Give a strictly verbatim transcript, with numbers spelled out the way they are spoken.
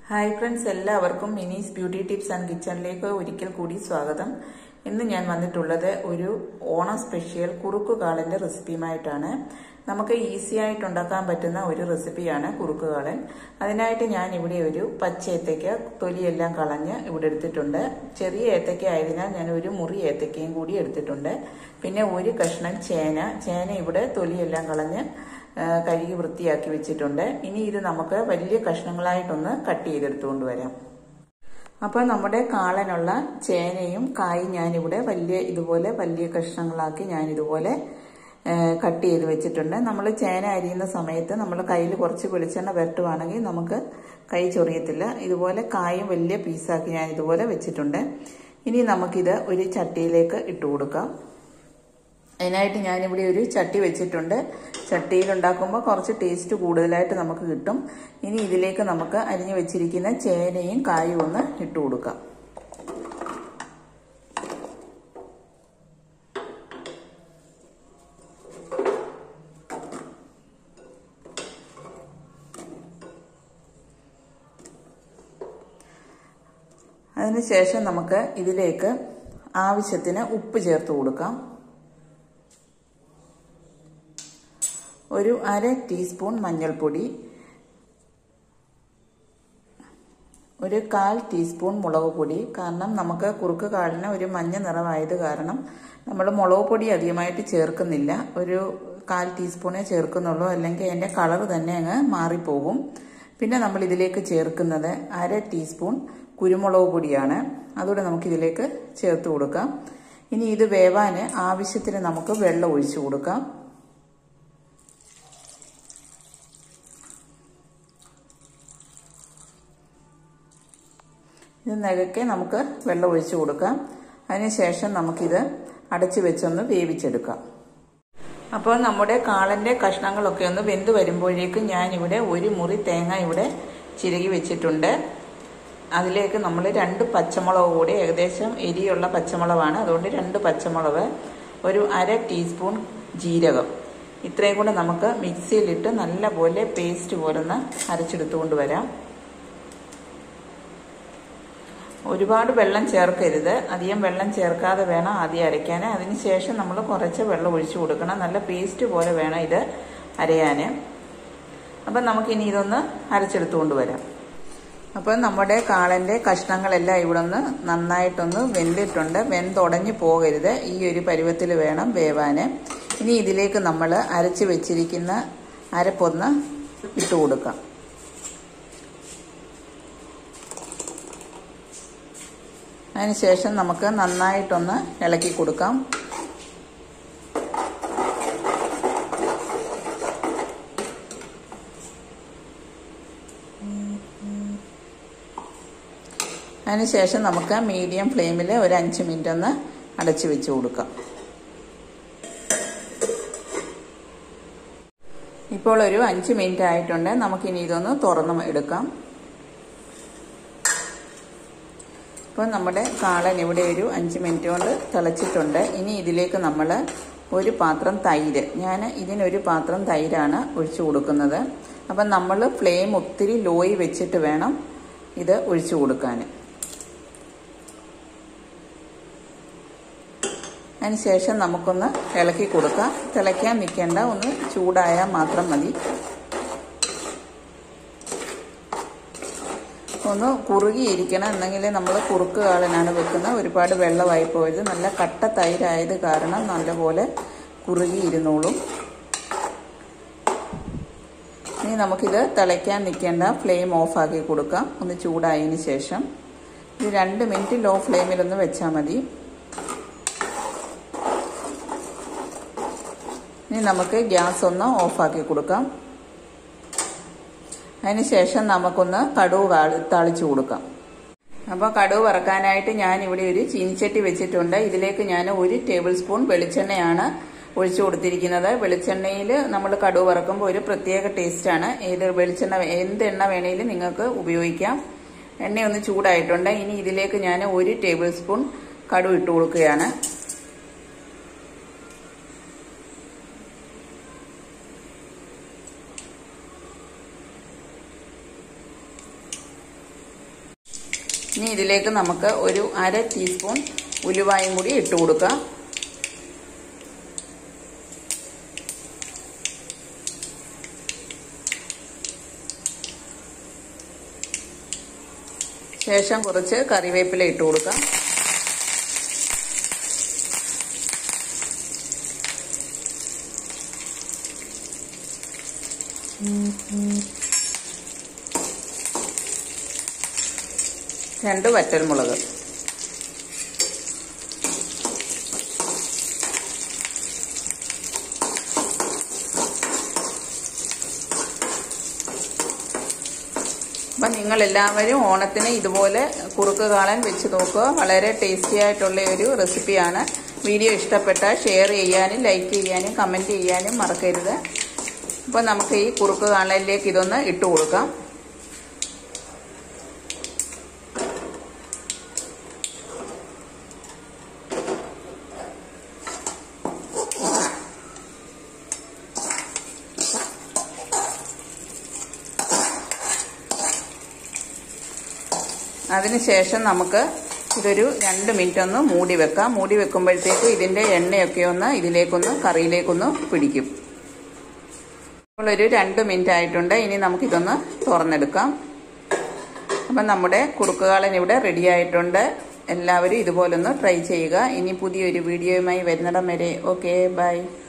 Hi friends, എല്ലാവർക്കും മിനീസ് beauty tips and കിച്ചണിലേക്ക് ഒരിക്കൽ കൂടി സ്വാഗതം. ഇന്ന് ഞാൻ വന്നിട്ടുള്ളത് ഒരു ഓണം സ്പെഷ്യൽ കുറുക്ക് കാളന്റെ റെസിപ്പിയുമായിട്ടാണ്. നമുക്ക് ഈസി ആയിട്ട് ഉണ്ടാക്കാൻ പറ്റുന്ന ഒരു റെസിപ്പിയാണ് കുറുക്ക് കാളൻ. അതിനായിട്ട് ഞാൻ ഇവിടെ ഒരു പച്ച ഏത്തയ്ക്ക തൊലിയെല്ലാം കളഞ്ഞ് ഇവിടെ എടുത്തിട്ടുണ്ട്. ചെറിയ ഏത്തയ്ക്ക ആയതിനാൽ ഞാൻ ഒരു മുറി ഏത്തയ്ക്കയും കൂടി എടുത്തിട്ടുണ്ട്. പിന്നെ ഒരു കഷ്ണം ചേന ചേന ഇവിടെ തൊലിയെല്ലാം കളഞ്ഞ് കഴുകി വൃത്തിയാക്കി വെച്ചിട്ടുണ്ട്. ഇനി ഇത് നമുക്ക് വലിയ കഷ്ണങ്ങളായിട്ടൊന്ന് കട്ട് ചെയ്തെടുത്തുകൊണ്ട് വരാം. അപ്പോൾ നമ്മുടെ കാളനുള്ള ചേനയും കായും ഞാനിവിടെ വലിയ ഇതുപോലെ വലിയ കഷ്ണങ്ങളാക്കി ഞാനിതുപോലെ കട്ട് ചെയ്ത് വെച്ചിട്ടുണ്ട്. നമ്മൾ ചേന അരിയുന്ന സമയത്ത് നമ്മൾ കയ്യിൽ കുറച്ച് വെളിച്ചെണ്ണ പുരട്ടുവാണെങ്കിൽ നമുക്ക് കൈ ചൊറിയത്തില്ല. ഇതുപോലെ കായും വലിയ പീസാക്കി ഞാൻ ഇതുപോലെ വെച്ചിട്ടുണ്ട്. ഇനി നമുക്കിത് ഒരു ചട്ടിയിലേക്ക് ഇട്ട് കൊടുക്കാം. അതിനായിട്ട് ഞാനിവിടെ ഒരു ചട്ടി വെച്ചിട്ടുണ്ട്. ചട്ടിയിൽ ഉണ്ടാക്കുമ്പോൾ കുറച്ച് ടേസ്റ്റ് കൂടുതലായിട്ട് നമുക്ക് കിട്ടും. ഇനി ഇതിലേക്ക് നമുക്ക് അരിഞ്ഞു വെച്ചിരിക്കുന്ന ചേനയും കായും ഒന്ന് ഇട്ട് കൊടുക്കാം. അതിനുശേഷം നമുക്ക് ഇതിലേക്ക് ആവശ്യത്തിന് ഉപ്പ് ചേർത്ത് കൊടുക്കാം. ഒരു അര ടീസ്പൂൺ മഞ്ഞൾപ്പൊടി, ഒരു കാൽ ടീസ്പൂൺ മുളക് പൊടി. കാരണം നമുക്ക് കുറുക്ക് കാളിന് ഒരു മഞ്ഞ നിറമായത് കാരണം നമ്മൾ മുളക് പൊടി അധികമായിട്ട് ചേർക്കുന്നില്ല. ഒരു കാൽ ടീസ്പൂണേ ചേർക്കുന്നുള്ളൂ, അല്ലെങ്കിൽ അതിൻ്റെ കളർ തന്നെ അങ്ങ് മാറിപ്പോകും. പിന്നെ നമ്മൾ ഇതിലേക്ക് ചേർക്കുന്നത് അര ടീസ്പൂൺ കുരുമുളക് പൊടിയാണ്. അതുകൂടെ നമുക്കിതിലേക്ക് ചേർത്ത് കൊടുക്കാം. ഇനി ഇത് വേവാൻ ആവശ്യത്തിന് നമുക്ക് വെള്ളം ഒഴിച്ചു കൊടുക്കാം. ഇത് നികക്കെ നമുക്ക് വെള്ളം ഒഴിച്ചു കൊടുക്കാം. അതിനുശേഷം നമുക്കിത് അടച്ചു വെച്ചൊന്ന് വേവിച്ചെടുക്കാം. അപ്പോൾ നമ്മുടെ കാളന്റെ കഷ്ണങ്ങളൊക്കെ ഒന്ന് വെന്ത് വരുമ്പോഴേക്കും ഞാനിവിടെ ഒരു മുറി തേങ്ങ ഇവിടെ ചിരകി വെച്ചിട്ടുണ്ട്. അതിലേക്ക് നമ്മൾ രണ്ട് പച്ചമുളക് കൂടി, ഏകദേശം എരിയുള്ള പച്ചമുളകാണ്, അതുകൊണ്ട് രണ്ട് പച്ചമുളക്, ഒരു അര ടീസ്പൂൺ ജീരകം, ഇത്രയും കൂടെ നമുക്ക് മിക്സിയിലിട്ട് നല്ലപോലെ പേസ്റ്റ് പോലെ ഒന്ന് അരച്ചെടുത്തുകൊണ്ട് വരാം. ഒരുപാട് വെള്ളം ചേർക്കരുത്, അധികം വെള്ളം ചേർക്കാതെ വേണം ആദ്യം അരയ്ക്കാൻ. അതിനുശേഷം നമ്മൾ കുറച്ച് വെള്ളം ഒഴിച്ചു കൊടുക്കണം. നല്ല പേസ്റ്റ് പോലെ വേണം ഇത് അരയാൻ. അപ്പം നമുക്കിനി ഇതൊന്ന് അരച്ചെടുത്തുകൊണ്ട് വരാം. അപ്പം നമ്മുടെ കാളൻ്റെ കഷ്ണങ്ങളെല്ലാം ഇവിടെ ഒന്ന് നന്നായിട്ടൊന്ന് വെന്തിട്ടുണ്ട്. വെന്തുടഞ്ഞു പോകരുത്, ഈ ഒരു പരുവത്തിൽ വേണം വേവാൻ. ഇനി ഇതിലേക്ക് നമ്മൾ അരച്ച് വെച്ചിരിക്കുന്ന അരപ്പൊന്ന് ഇട്ട് കൊടുക്കാം. അതിനുശേഷം നമുക്ക് നന്നായിട്ടൊന്ന് ഇളക്കി കൊടുക്കാം. അതിനുശേഷം നമുക്ക് മീഡിയം ഫ്ലെയിമിൽ ഒരു അഞ്ച് മിനിറ്റ് ഒന്ന് അടച്ചു വെച്ച് കൊടുക്കാം. ഇപ്പോൾ ഒരു അഞ്ച് മിനിറ്റ് ആയിട്ടുണ്ട്. നമുക്കിനി ഇതൊന്ന് തുറന്ന് എടുക്കാം. ഇപ്പോൾ നമ്മുടെ കാളൻ ഇവിടെ ഒരു അഞ്ച് മിനിറ്റ് കൊണ്ട് തിളച്ചിട്ടുണ്ട്. ഇനി ഇതിലേക്ക് നമ്മൾ ഒരു പാത്രം തൈര്, ഞാൻ ഇതിനൊരു പാത്രം തൈരാണ് ഒഴിച്ചു കൊടുക്കുന്നത്. അപ്പം നമ്മൾ ഫ്ലെയിം ഒത്തിരി ലോയിൽ വെച്ചിട്ട് വേണം ഇത് ഒഴിച്ചു കൊടുക്കാൻ. അതിനുശേഷം നമുക്കൊന്ന് ഇളക്കി കൊടുക്കാം. തിളയ്ക്കാൻ നിൽക്കേണ്ട, ഒന്ന് ചൂടായാൽ മാത്രം മതി. ഒന്ന് കുറുകിയിരിക്കണം, എന്നെങ്കിൽ നമ്മൾ കുറുക്ക് കാളനാണ് വെക്കുന്നത്. ഒരുപാട് വെള്ളമായി പോയത്, നല്ല കട്ട തൈരായത് കാരണം നല്ലപോലെ കുറുകിയിരുന്നോളും. ഇനി നമുക്കിത് തിളയ്ക്കാൻ നിൽക്കേണ്ട, ഫ്ലെയിം ഓഫാക്കി കൊടുക്കാം. ഒന്ന് ചൂടായതിന് ശേഷം ഇത് രണ്ട് മിനിറ്റ് ലോ ഫ്ലെയിമിലൊന്ന് വെച്ചാൽ മതി. ഇനി നമുക്ക് ഗ്യാസ് ഒന്ന് ഓഫാക്കി കൊടുക്കാം. അതിനുശേഷം നമുക്കൊന്ന് കടുക് താളിച്ചു കൊടുക്കാം. അപ്പോൾ കടുക് വറക്കാനായിട്ട് ഞാൻ ഇവിടെ ഒരു ചീനിച്ചട്ടി വെച്ചിട്ടുണ്ട്. ഇതിലേക്ക് ഞാൻ ഒരു ടേബിൾ സ്പൂൺ വെളിച്ചെണ്ണയാണ് ഒഴിച്ചു കൊടുത്തിരിക്കുന്നത്. വെളിച്ചെണ്ണയിൽ നമ്മൾ കടുക് വറക്കുമ്പോൾ ഒരു പ്രത്യേക ടേസ്റ്റാണ്. ഏത് വെളിച്ചെണ്ണ എന്ത് എണ്ണ വേണമെങ്കിലും നിങ്ങൾക്ക് ഉപയോഗിക്കാം. എണ്ണയൊന്ന് ചൂടായിട്ടുണ്ട്. ഇനി ഇതിലേക്ക് ഞാൻ ഒരു ടേബിൾ സ്പൂൺ കടുക് ഇട്ട് കൊടുക്കുകയാണ്. ഇനി ഇതിലേക്ക് നമുക്ക് ഒരു അര ടീസ്പൂൺ ഉലുവായും കൂടി ഇട്ട് കൊടുക്കാം. ശേഷം കുറച്ച് കറിവേപ്പില ഇട്ട് കൊടുക്കാം. രണ്ട് വറ്റൽമുളക്. അപ്പം നിങ്ങളെല്ലാവരും ഓണത്തിന് ഇതുപോലെ കുറുക്ക് കാളൻ വെച്ച് നോക്കുക. വളരെ ടേസ്റ്റി ആയിട്ടുള്ള ഒരു റെസിപ്പിയാണ്. വീഡിയോ ഇഷ്ടപ്പെട്ടാൽ ഷെയർ ചെയ്യാനും ലൈക്ക് ചെയ്യാനും കമൻറ്റ് ചെയ്യാനും മറക്കരുത്. അപ്പോൾ നമുക്ക് ഈ കുറുക്ക് കാളനിലേക്ക് ഇതൊന്ന് ഇട്ട് കൊടുക്കാം. അതിനുശേഷം നമുക്ക് ഇതൊരു രണ്ട് മിനിറ്റ് ഒന്ന് മൂടി വെക്കാം. മൂടി വെക്കുമ്പോഴത്തേക്ക് ഇതിൻ്റെ എണ്ണയൊക്കെ ഒന്ന് ഇതിലേക്കൊന്ന് കറിയിലേക്കൊന്ന് പിടിക്കും. ഇപ്പോൾ ഒരു രണ്ട് മിനിറ്റ് ആയിട്ടുണ്ട്. ഇനി നമുക്കിതൊന്ന് തുറന്നെടുക്കാം. അപ്പം നമ്മുടെ കുറുക്ക് കാളൻ ഇവിടെ റെഡി ആയിട്ടുണ്ട്. എല്ലാവരും ഇതുപോലൊന്ന് ട്രൈ ചെയ്യുക. ഇനി പുതിയൊരു വീഡിയോയുമായി വരുന്നിടം വരെ ഓക്കെ ബൈ.